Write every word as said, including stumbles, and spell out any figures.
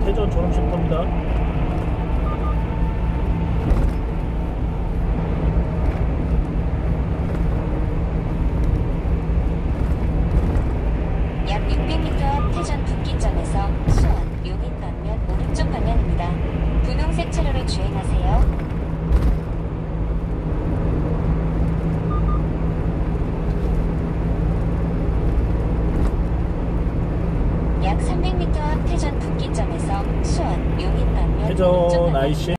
대전 졸음쉼터입니다. 약 육백 미터 앞 태전 분기점에서 수원, 용인 방면 오른쪽 방향입니다. 분홍색 차로로 주행하세요. 약 삼백 미터 앞 태전 분기점에서 수원, 용인 방면 오른쪽 대전 방향입니다. 아이씨